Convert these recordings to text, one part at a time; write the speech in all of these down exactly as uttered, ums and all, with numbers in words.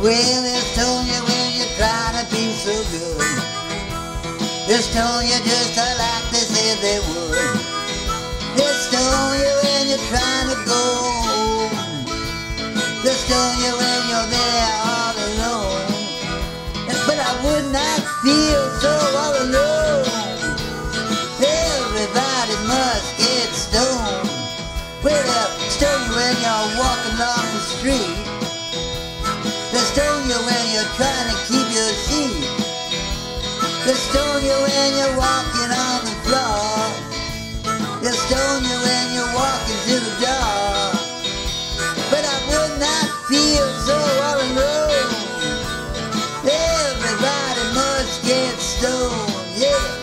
Well, they stone you when you're trying to be so good. They stone you just like they said they would. They stone you when you're trying to go home. They stone you when you're there all alone. But I would not feel so all alone. Everybody must get stoned. Well, they'll stone you when you're walking along the street. They stone you when you're trying to keep your seat. They stone you when you're walking on the floor. They stone you when you're walking to the door. But I would not feel so all alone. Everybody must get stoned, yeah.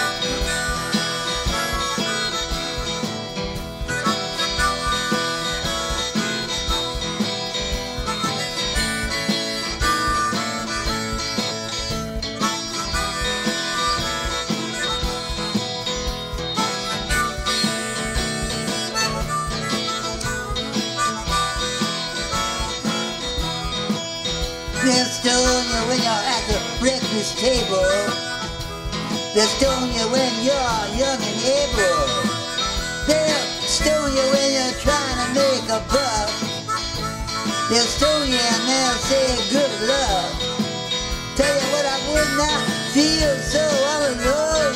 They'll stone you when you're at the breakfast table. They'll stone you when you're young and able. They'll stone you when you're trying to make a buck. They'll stone you and they'll say good luck. Tell you what, I would not feel so all alone.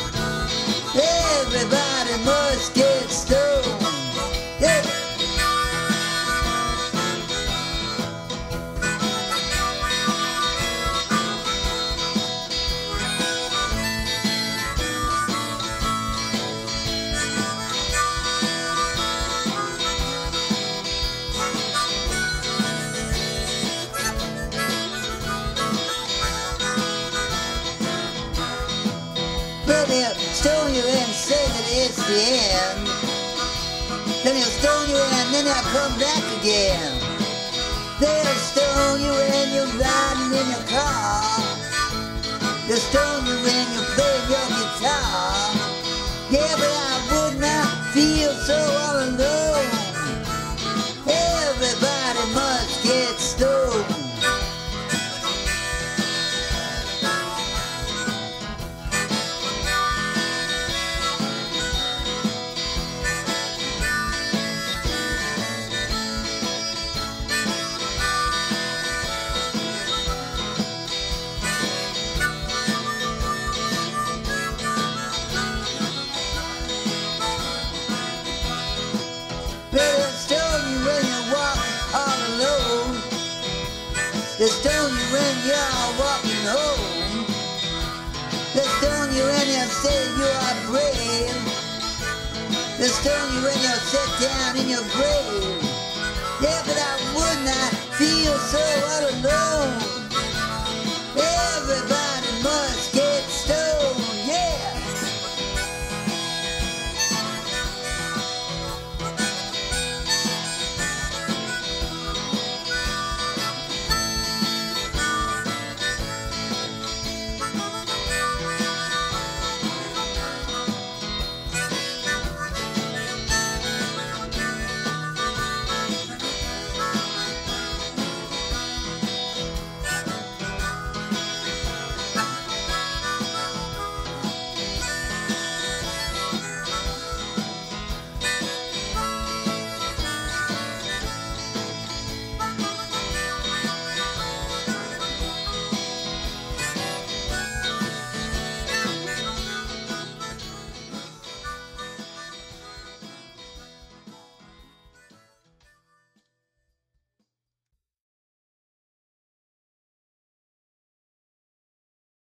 Everybody must get stoned, yeah. They'll stone you and say that it's the end. Then they'll stone you and then they'll come back again. They'll stone you when you're riding in your car. They'll stone you when you're playing your guitar. Yeah, but I would not feel so all alone. Everybody must get stoned. They'll stone you when you walk all alone. They'll stone you when you're walking home. They'll stone you when you say you are brave. They'll stone you when you're set down in your grave. Yeah, but I would not feel so all alone.